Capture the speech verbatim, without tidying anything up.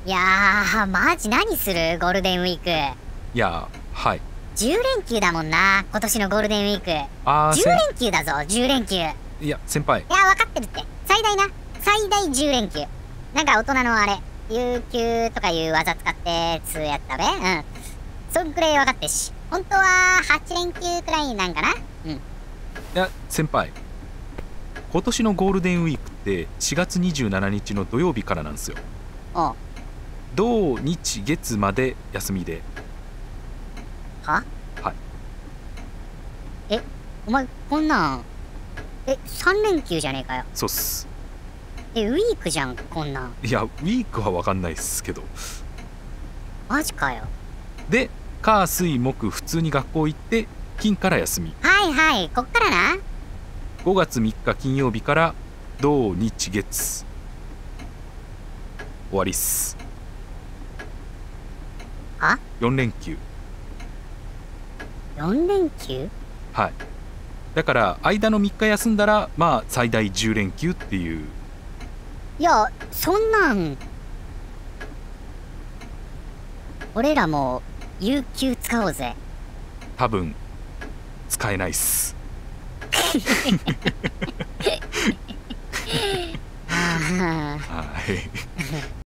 いやー、マジ何するゴールデンウィーク。 いや、はい。 じゅう連休だもんな、今年のゴールデンウィーク。 あー、 じゅう連休だぞ、じゅう連休。いや、 いや、先輩。 分かってるって。最大な。最大じゅう連休。なんか大人のあれ、有給とかいう技使ってつやったべ。うん。そんくらい分かってるし。本当ははち連休くらいなんかな。うん。いや、先輩。今年のゴールデンウィークってしがつにじゅうしちにちの土曜日からなんですよ。 おう。 土日月まで休みで。 ははい。 え、お前こんなん、え、さん連休じゃねえかよ。 そうっす。 え、ウィークじゃん、こんなん。 いや、ウィークは分かんないっすけど。 マジかよ。 で、火水木普通に学校行って金から休み。 はいはい、こっからな。 ごがつみっか金曜日から土日月終わりっす。 はよん連休。 よん連休。 はい。だから間のみっか休んだらまあ最大じゅう連休っていう。 いや、そんなん、俺らも有給使おうぜ。 多分使えないっす。 はあはい